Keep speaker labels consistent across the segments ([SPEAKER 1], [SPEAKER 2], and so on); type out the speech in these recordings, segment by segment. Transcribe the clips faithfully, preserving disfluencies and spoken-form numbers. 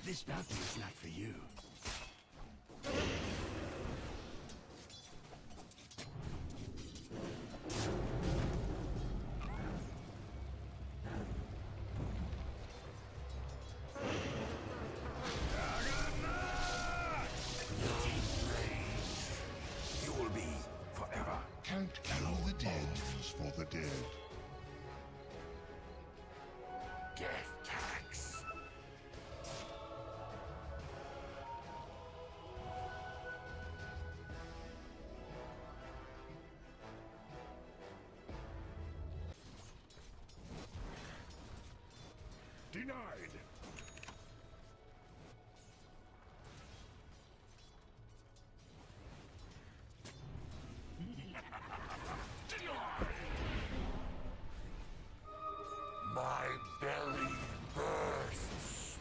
[SPEAKER 1] This bounty is not for you.
[SPEAKER 2] You will be forever.
[SPEAKER 3] Can't kill the dead for the dead.
[SPEAKER 2] Death tax. Denied. My belly bursts.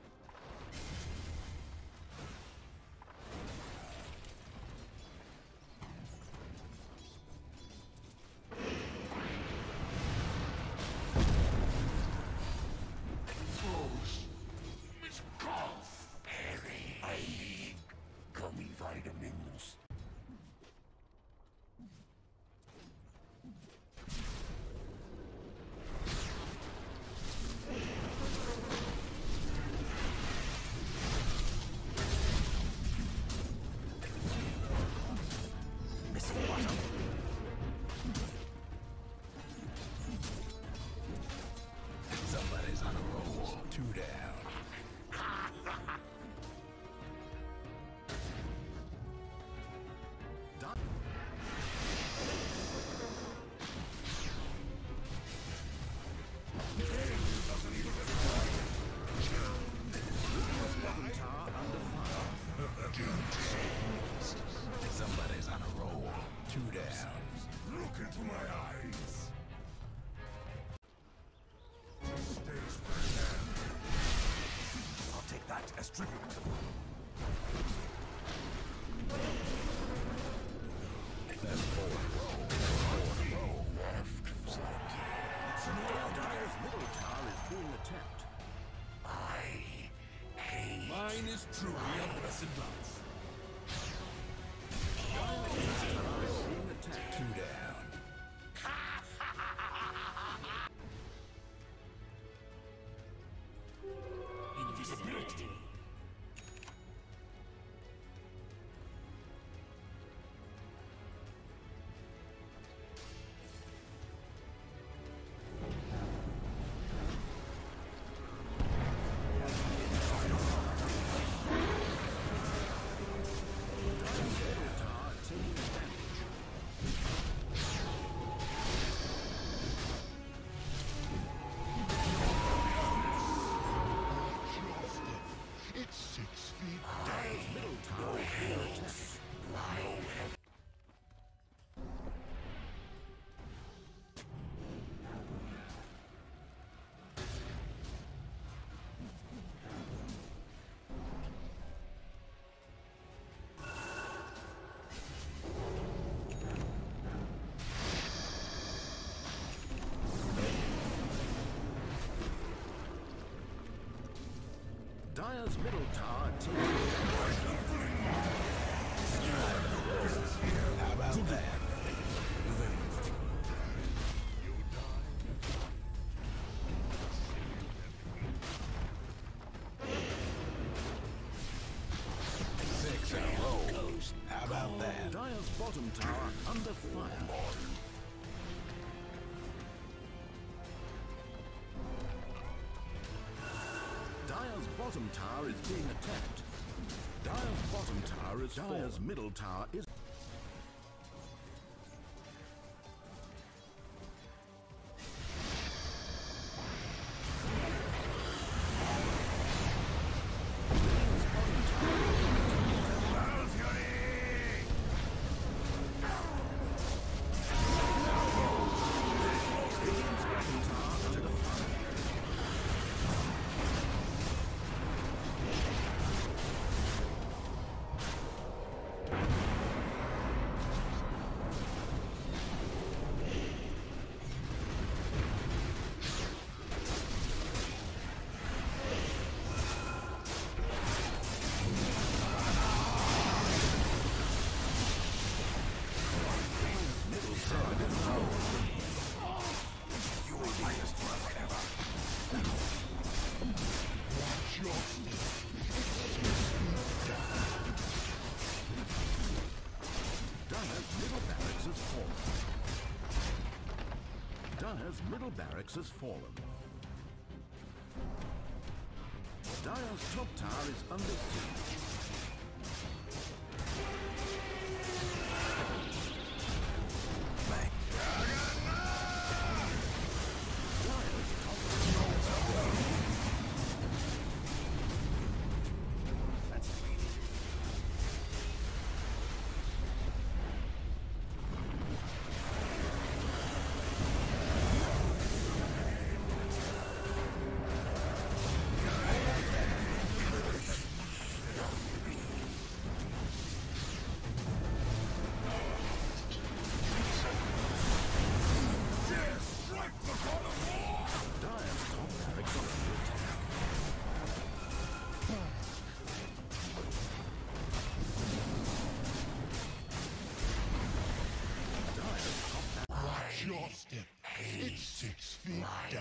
[SPEAKER 2] Miss Golf. Harry, I need gummy vitamins. Missing bottom.
[SPEAKER 1] Somebody's on a roll. Two down. Somebody's on a roll. Two down.
[SPEAKER 2] Look into my eyes. I'll take that as tribute.
[SPEAKER 1] That's four. Four. Left side.
[SPEAKER 4] Dyer's middle tower is being attacked.
[SPEAKER 2] I hate.
[SPEAKER 4] Mine is truly a blessed life. Being attacked.
[SPEAKER 1] Two down.
[SPEAKER 2] Invisibility.
[SPEAKER 3] It's six feet.
[SPEAKER 4] Dyer's middle tower is being attacked. Dyer's middle tower taking
[SPEAKER 1] How about that? Six in a row. How about that?
[SPEAKER 4] Dyer's bottom tower under fire. Dyer's bottom tower is being attacked. Dyer's bottom tower is Dyer's middle tower is middle barracks has fallen. Dire's top tower is under siege.
[SPEAKER 3] Your step. It's six feet down.